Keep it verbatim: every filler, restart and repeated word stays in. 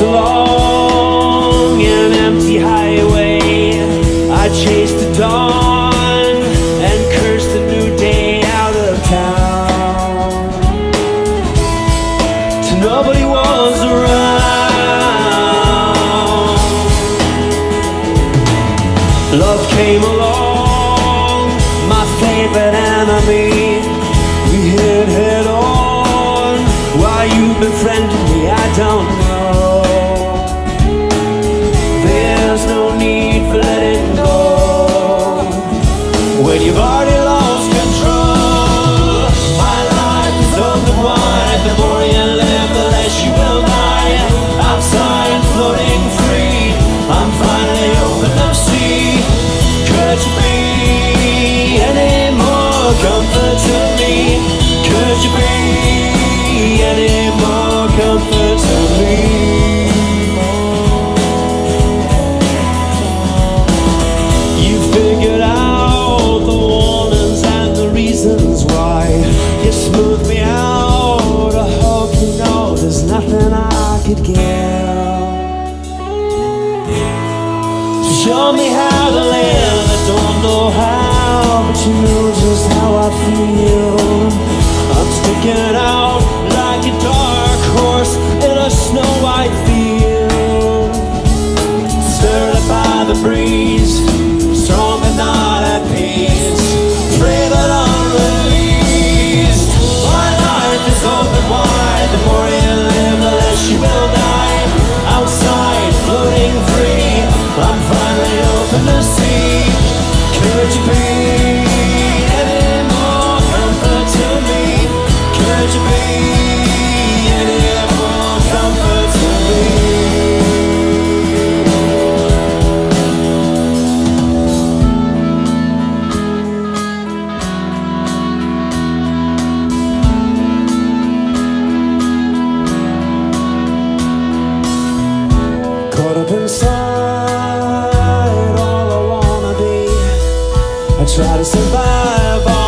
along an empty highway. I chased the dawn and cursed the new day out of town. Till nobody was around. Love came along, my favorite enemy. We hit head on. Why you befriended me, I don't know. There's no need for letting go when you've already lost control. My life is open wide. The more you live, the less you will die. Outside, floating free, I'm finally open to see. Could you be any more comfort to me? Could you be any more comfort to me? You figured out the warnings and the reasons why. You smoothed me out. I hope you know there's nothing I could give. So show me how to live. I don't know how, but you know just how I feel. I'm sticking out like a dark horse in a snow-white field. Stirred up by the breeze, strong but not at peace, free but unreleased. My life is open wide. The more you live, the less you will die. Outside, floating free, I'm finally open to see. Could you be any more comfort to me? Could you be any more comfort to me? Caught up inside all I wanna be. I try to survive